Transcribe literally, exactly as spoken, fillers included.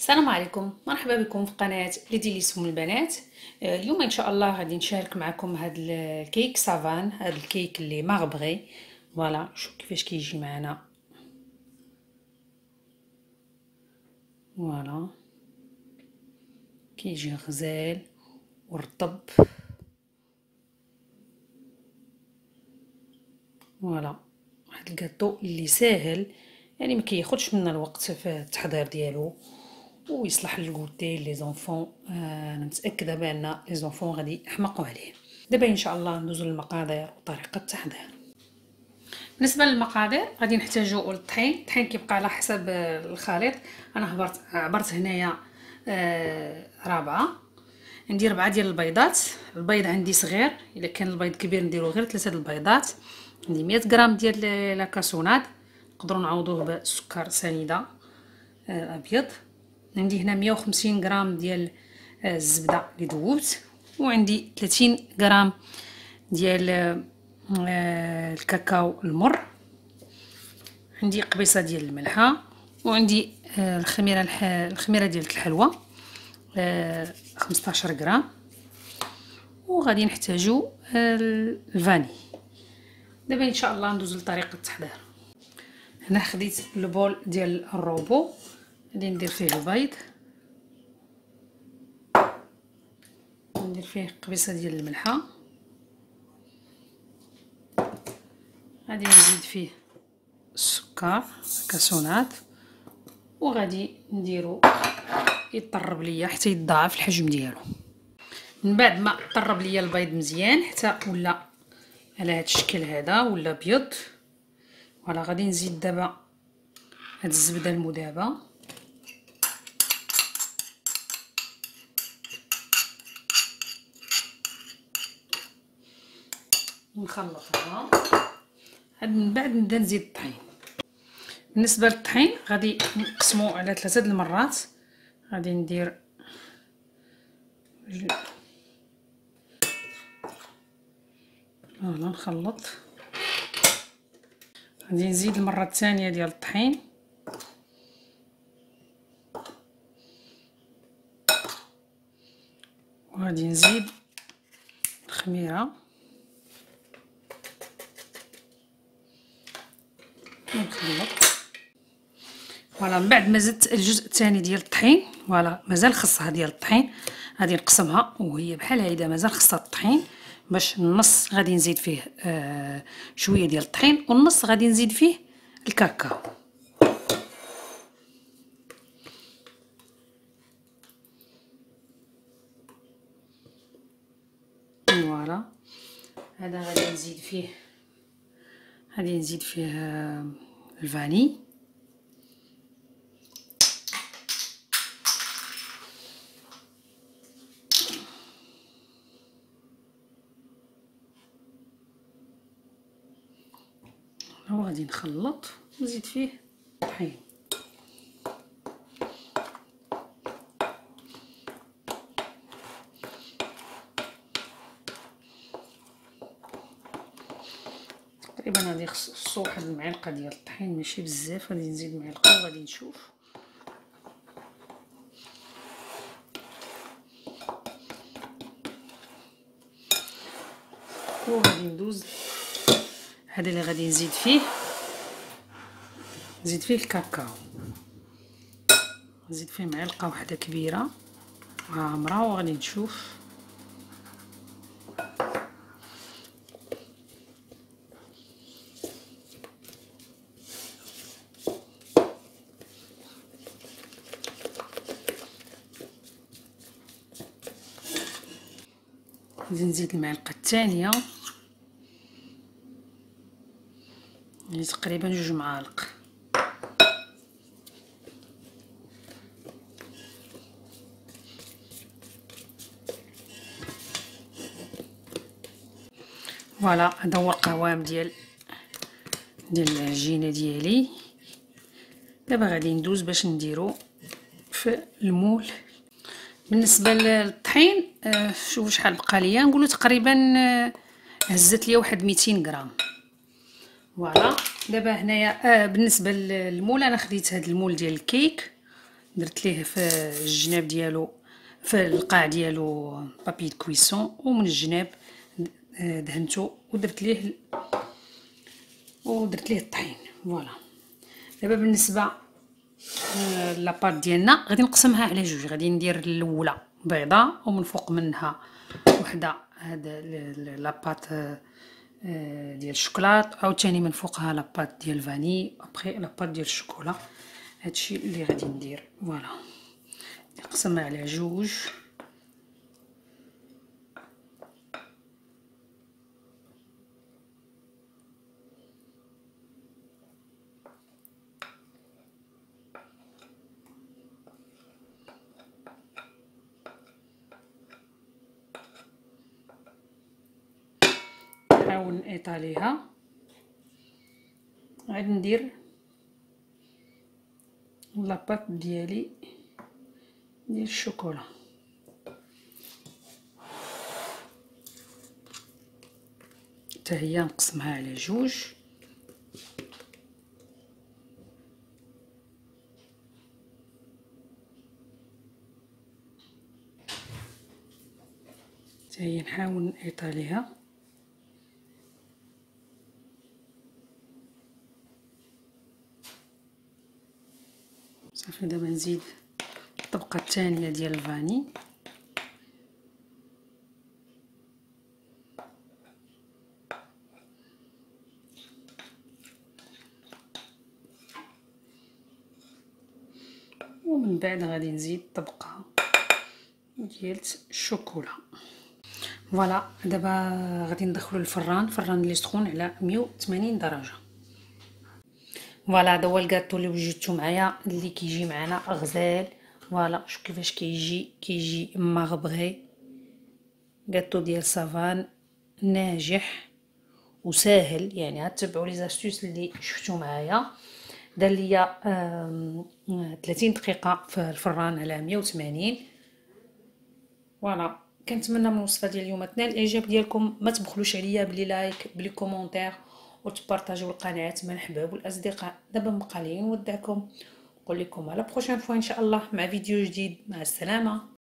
السلام عليكم، مرحبا بكم في قناة ليدي سم البنات. آه، اليوم ان شاء الله غادي نشارك معكم هذا الكيك سافان، هذا الكيك اللي مغبغي. فوالا شوف كيفاش كيجي معنا. فوالا كيجي غزال ورطب. فوالا واحد الكاطو اللي ساهل، يعني ما كياخذش منا الوقت في التحضير ديالو ويصلح للغوتي لي زونفون. آه، انا متاكده بان لي زونفون غادي يحمقوا عليه. دابا ان شاء الله ندوزو للمقادير وطريقه التحضير. بالنسبه للمقادير غادي نحتاجو الطحين. الطحين كيبقى على حسب الخليط. انا هبرت عبرت هنايا آه رابعه. ندير ربعه ديال البيضات. البيض عندي صغير، الا كان البيض كبير نديرو غير ثلاثه البيضات. عندي مية غرام ديال لاكاسوناد، نقدروا نعوضوه بسكر سنيده آه ابيض. عندي هنا مية وخمسين غرام ديال آه الزبده اللي ذوبت، وعندي ثلاثين غرام ديال آه الكاكاو المر. عندي قبيصه ديال الملحه، وعندي آه الخميره الح... الخميره ديال الحلوى آه خمسطاش غرام. وغادي نحتاجو آه الفاني. دابا ان شاء الله ندوز لطريقه التحضير. هنا خديت البول ديال الروبو، غادي ندير فيه البيض، ندير فيه قبيصه ديال الملحه، غادي نزيد فيه السكر كاسونات، وغادي نديرو يطرب ليا حتى يتضاعف الحجم ديالو. من بعد ما طرب ليا البيض مزيان حتى ولا على هذا الشكل هذا ولا ابيض، فوالا غادي نزيد دابا هاد الزبده المذابه، ونخلطها. هاد من بعد نبدا نزيد الطحين. بالنسبه للطحين غادي نقسمو على ثلاثه د المرات. غادي ندير فوالا نخلط. غادي نزيد المره الثانيه ديال الطحين، وغادي نزيد الخميره ونخلط. فوالا من بعد ما زدت الجزء الثاني ديال الطحين، فوالا مازال خصها ديال الطحين، غادي نقسمها وهي بحال هيدا مازال خصها الطحين. باش النص غادي نزيد فيه آه شويه ديال الطحين، والنص غادي نزيد فيه الكاكاو. فوالا هذا غادي نزيد فيه غادي نزيد فيه آه الفاني. وغادي نخلط ونزيد فيه الطحين. تقريبا غادي خصو واحد المعلقه ديال الطحين، ماشي بزاف، غادي نزيد معلقه وغادي نشوف. وغادي ندوز هذا اللي غادي نزيد فيه نزيد فيه الكاكاو. نزيد فيه معلقه واحده كبيره عامره، وغادي نشوف. غادي نزيد المعلقه الثانيه، يعني تقريبا جوج معالق. فوالا هذا هو القوام ديال ديال العجينه ديالي. دابا غادي ندوز باش نديرو في المول. بالنسبه للطحين آه شوفوا شحال بقى ليا، نقولوا تقريبا آه هزت ليا واحد ميتين غرام. فوالا دابا هنايا آه بالنسبه للمول انا خديت هذا المول ديال الكيك درت ليه في الجناب ديالو في القاع ديالو بابي كويسون، ومن الجناب دهنتو ودرت ليه ودرت ليه الطحين. فوالا دابا بالنسبه لاباط ديالنا غادي نقسمها على جوج. غادي ندير الاولى بيضه ومن فوق منها وحده هذا لاباط ديال الشوكولات، عاوتاني من فوقها لاباط ديال الفاني، ابري لاباط ديال الشوكولا. هادشي اللي غادي ندير. فوالا نقسمها على جوج. نحاول نيطاليها. غادي ندير لاباط ديالي ديال الشوكولا، حتى هي نقسمها على جوج. حتى هي نحاول نيطاليها. صافي دابا نزيد الطبقه الثانيه ديال الفاني. ومن بعد غادي نزيد طبقه ديال الشوكولا. فوالا دابا غادي ندخلو الفران، الفران اللي سخون على مية وثمانين درجه. فوالا هذا هو الكاطو اللي وجدتو معايا اللي كيجي معنا غزال. فوالا شوف كيفاش كيجي كيجي مغبغي. كاطو ديال سافان ناجح وساهل، يعني غتبعوا لي زاستوس اللي شفتو معايا. دار ليا ثلاثين دقيقه في الفران على مية وثمانين. فوالا كنتمنى من الوصفه ديال اليوم تنال الاعجاب ديالكم. ما تبخلوش عليا بلي لايك بلي كومونتير وتبارطاجيو القناه مع الحباب والاصدقاء. دابا مبقى لي نودعكم نقول لكم على بروشين فوا ان شاء الله مع فيديو جديد. مع السلامه.